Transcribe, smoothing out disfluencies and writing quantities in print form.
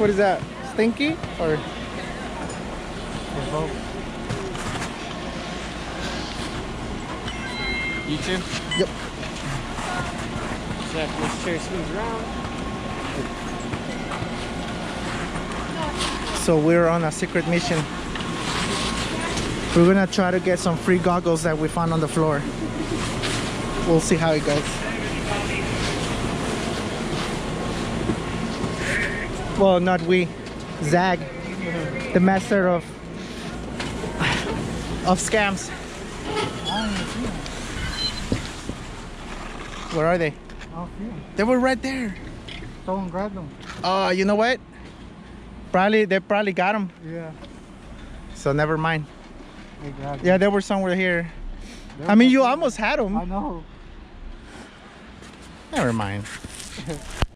What is that? Stinky or? You too? Yep. So after this chair swings around. So we're on a secret mission. We're gonna try to get some free goggles that we found on the floor. We'll see how it goes. Well, not we. Zag, the master of scams. Where are they? They were right there. Someone grabbed them. You know what? They probably got them. Yeah. So never mind. They grabbed Yeah, they were somewhere here. I mean, you almost had them. I know. Never mind.